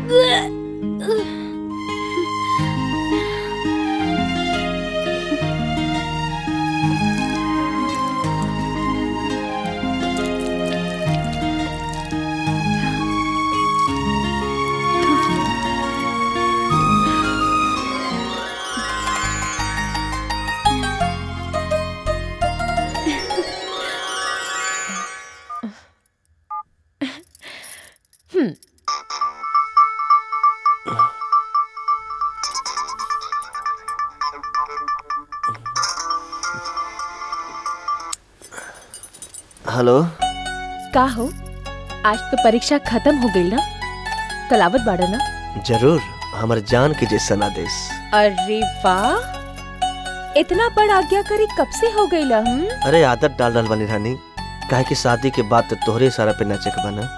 Hello, का हो? आज तो परीक्षा खत्म हो गई ना? कलावत बाड़ा ना? जरूर, हमारे जान के जैसा आदेश। अरे वाह, इतना बड़ आज्ञाकारी कब से हो गई ला? अरे आदत डाल डाल वाली रानी, काहे कि शादी के बाद तो तोहरे सारा पे नाचे के बना।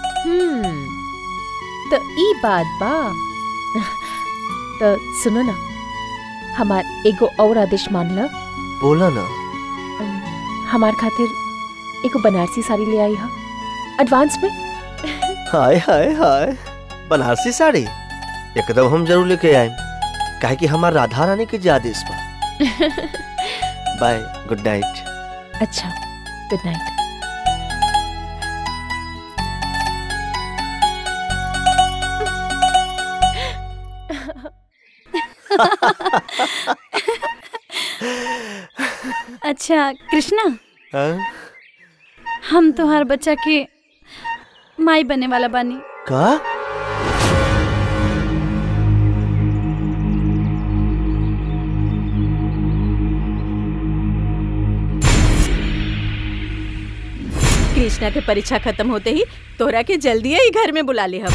तो ई बात बा। तो सुनो ना, हमार एगो और आदेश मान ला। बोला ना। हमार खातिर एगो बनारसी साड़ी ले आई हा एडवांस में। हाय हाय हाय, बनारसी साड़ी एकदम हम जरूर लेके आए, काहे कि हमार राधा रानी के जे आदेश बा। Bye, good night. अच्छा, गुड नाइट। अच्छा कृष्णा, हाँ? हम तुम्हार बच्चा के माई बने वाला बानी। का? कृष्णा के परीक्षा खत्म होते ही तोरा के जल्दी ही घर में बुला ले हम।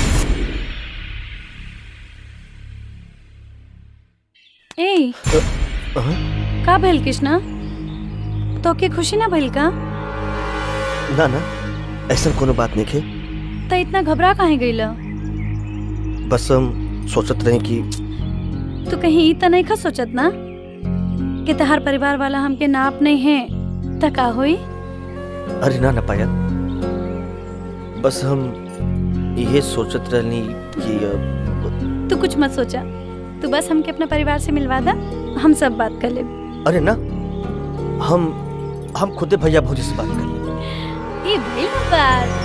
ए, का भइल कृष्णा? तो के खुशी ना भइल का? ना ना, ऐसा कोनो बात नहीं खे। तो इतना घबरा काहे गइला? बस हम सोचत रहे कि तू कहीं ई त नहीं खा सोचत ना कि तहार परिवार वाला हमके नाप नहीं है त का होई? अरे ना ना पायल, बस हम ये सोचत रहनी कि तू कुछ मत सोचा, तू बस हमके अपना परिवार से मिलवा दा, हम सब बात कर ले। अरे ना, हम खुदे भैया भौजी से बात कर ले। ये भइल बात।